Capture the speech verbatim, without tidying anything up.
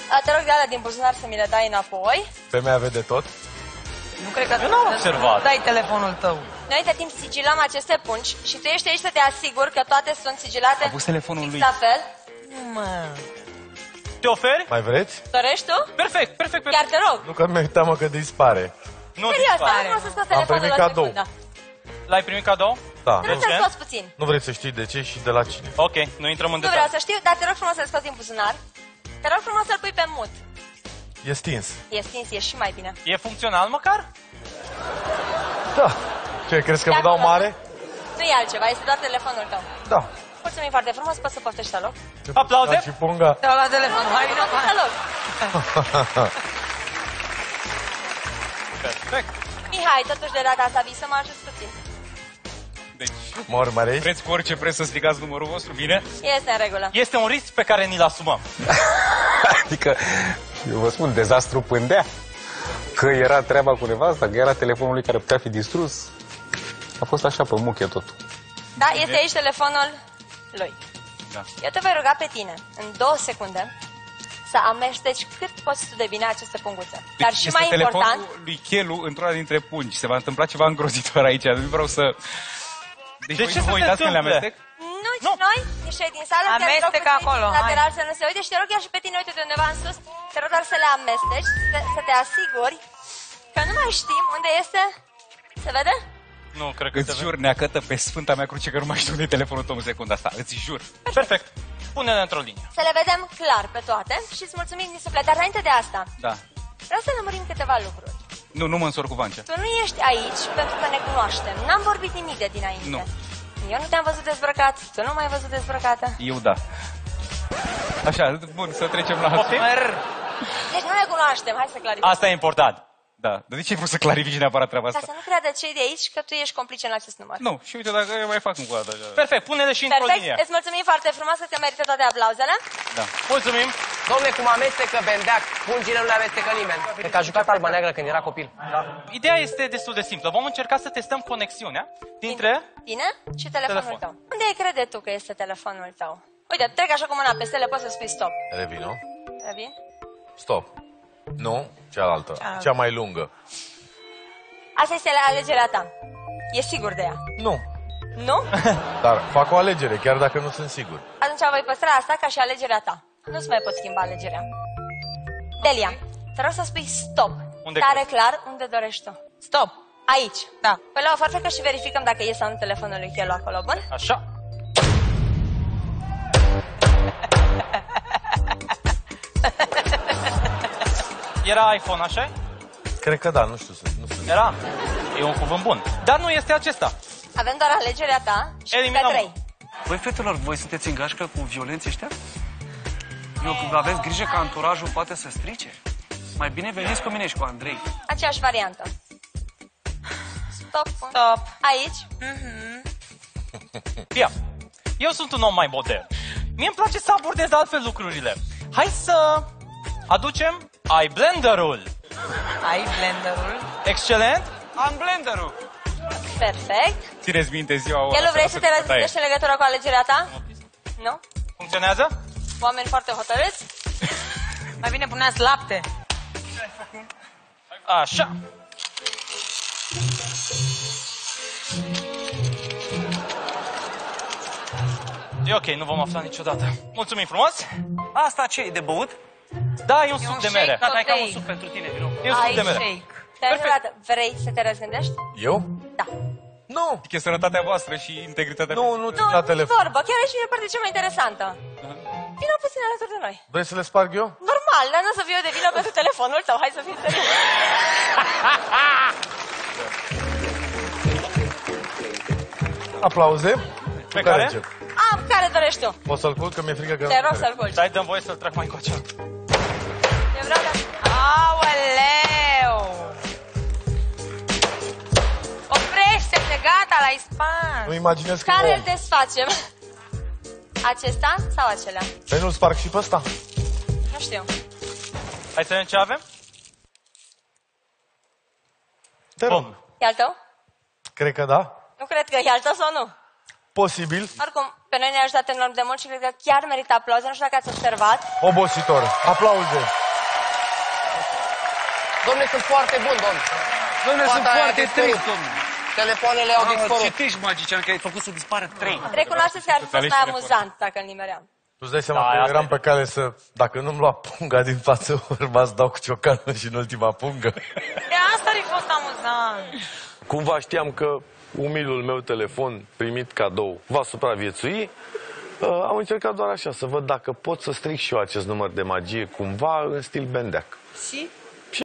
Te rog de alea din buzunar să mi le dai înapoi. Femeia vede tot? Nu cred că... Eu n-am observat. Dai telefonul tău. Noi între timp sigilăm aceste pungi și tu ești aici să te asiguri că toate sunt sigilate. A pus telefonul lui. La fel. Nu, mă... Te oferi? Mai vreți? Dorești tu? Perfect, perfect, perfect. Chiar te rog. Nu că mi-e teamă că dispare. Nu Serios, dispare. nu o să scoți Am telefonul primit la cadou. secundă. L-ai primit cadou? Da. Trebuie să-l scoți puțin. Nu vrei să știi de ce și de la cine. Ok, nu intrăm în Nu vreau detalii. să știu, dar te rog frumos să-l scoți din buzunar. Te rog frumos să-l pui pe mut. E stins. E stins, e și mai bine. E funcțional măcar? Da. Ce, crezi că vă dau mare? Nu e altceva, este doar telefonul tău. Da. Mulțumim foarte frumos, poți să poftești la loc? Aplauze. Da, și punga. Te-au luat telefonul, hai vină La loc. Perfect. Mihai, totuși de data asta vii să mă ajuți puțin. Deci, Mă urmărești? vreți cu orice preț să strigați numărul vostru, bine? Este în regulă. Este un risc pe care ni-l asumăm. Adică, eu vă spun, dezastru pândea. Că era treaba cu nevasta, că era telefonul lui care putea fi distrus. A fost așa pe muche totul. Da, este aici telefonul lui. Da. Eu te voi ruga pe tine, în două secunde, să amesteci cât poți tu de bine aceste punguțe. Dar și Este mai important... telefonul lui Chelu într-una dintre pungi. Se va întâmpla ceva îngrozitor aici. Nu vreau să... Deci De voi ce nu să vă se uitați când le întâmple? amestec? Nu, ci noi, nici cei din sală, te rog Amestecă puțin acolo, hai. lateral să nu se uite și te rog chiar și pe tine, uite de undeva în sus, te rog doar să le amesteci, să te, să te asiguri că nu mai știm unde este. Se vede? Nu, cred că îți jur, neacătă pe Sfânta mea cruce că nu mai știu unde e telefonul tău în secunda asta. Îți jur. Perfect. Pune-le într-o linie. Să le vedem clar pe toate și îți mulțumim din suflet. Dar înainte de asta, Da. vreau să lămurim câteva lucruri. Nu, nu mă însor cu Vancea. Tu nu ești aici pentru că ne cunoaștem. N-am vorbit nimic de dinainte. Nu. Eu nu te-am văzut dezbrăcat, tu nu m-ai văzut dezbrăcată. Eu da. Așa, bun, să trecem la... Deci nu ne cunoaștem, hai să clarificăm. Asta e important. Da. Dar de ce ai vrut să clarifici neapărat treaba Ca asta? să nu creadă cei de aici că tu ești complice în acest număr. Nu, și uite, dacă eu mai fac încă o dată. Perfect, pune-le și într-o Perfect, linie. îți mulțumim foarte frumos că merită toate aplauzele. Da. Mulțumim. Dom'le, cum amestecă bendeac, pungile nu le amestecă nimeni. Cred că a jucat alba neagră când era copil. Ideea este destul de simplă. Vom încerca să testăm conexiunea dintre... Tine și telefonul Telefon. tău. Unde ai crede tu că este telefonul tău? Uite, trec așa cu mâna peste ele, poți să spui stop. Revin, nu? Revin? Stop. Nu, cealaltă. Cea mai lungă. Asta este alegerea ta. E sigur de ea. Nu. Nu? Dar fac o alegere, chiar dacă nu sunt sigur. Atunci voi păstra asta ca și alegerea ta. Nu-ți mai poți schimba alegerea. Delia, te rog să spui stop. Unde Tare crezi? clar, unde dorești tu. Stop. Aici. Da. Păi la o farfecă și verificăm dacă e sau nu telefonul lui Chelu acolo, bun? Așa. Era iPhone, așa? Cred că da, nu știu. Nu știu. Era. E un cuvânt bun. Dar nu este acesta. Avem doar alegerea ta și Eliminăm. pe trei. Voi, fetelor, voi sunteți în gașcă cu violenți ăștia? Eu, aveți grijă că anturajul poate să strice? Mai bine veniți cu mine și cu Andrei. Aceeași variantă. Stop. Stop. Aici. Ia. Eu sunt un om mai modern. Mie îmi place să abordez altfel lucrurile. Hai să aducem iBlenderul. Ai blenderul. Excelent. Am blenderul! Perfect. Țineți minte ziua o... Chelu, vrei să te răzgândești în legătură cu alegerea ta? Nu? Funcționează? Oameni foarte hotărâți? Mai bine puneați lapte. Așa. E ok, nu vom afla niciodată. Mulțumim frumos. Asta ce e de băut? Da, e un E suc un de shake, mere. Gata, hai că am un Ok. suc pentru tine, vino. E un suc Ai de mere. Shake. Te-ai Perfect. rugat. Vrei să te răzgândești? Eu? Da. Nu. E sănătatea voastră și integritatea. Nu, nu țin Nu, la nu telefon. vorbă. Chiar ești mie partea cea mai interesantă. Vino puțin alături de noi. Vrei să le sparg eu? Normal, dar nu o să fiu eu de vină pentru telefonul tău. Hai să fii serios. Aplauze. Pe care? încep? Am, care dorești tu? Poți să-l culc, că mi-e frică că... Te rog să-l culci. Dai, dăm voie să-l trag mai încoace. Eu vreau ca... Aoleu! Oprește-te, gata, la ispan. Nu imaginez că... Care om. îl desfacem? Acesta sau acelea? Păi nu-l sparg și pe ăsta? Nu știu. Hai să vedem ce avem? Te rog. Bun. E al tău? Cred că da. Nu cred că e al tău sau nu? Posibil. Oricum, pe noi ne-a ajutat enorm de mult și cred că chiar merită aplauze. Nu știu dacă ați observat. Obositor. Aplauze. Domne, sunt foarte bun, domne. Dom'le, sunt Poate aia foarte a dispărut. trist, domnule. Telefoanele au Mamă, dispărut. ce tești magician, că ai făcut să dispară trei. Recunoașteți că ar fi fost mai amuzant dacă îl nimeream. Tu îți dai seama Da, că eu asta eram e. pe cale să, dacă nu-mi lua punga din față, urma să dau cu ciocanul și în ultima pungă. De asta ar fi fost amuzant. Cumva știam că umilul meu telefon primit cadou va supraviețui. Uh, am încercat doar așa, să văd dacă pot să stric și eu acest număr de magie, cumva în stil bendeac. Și?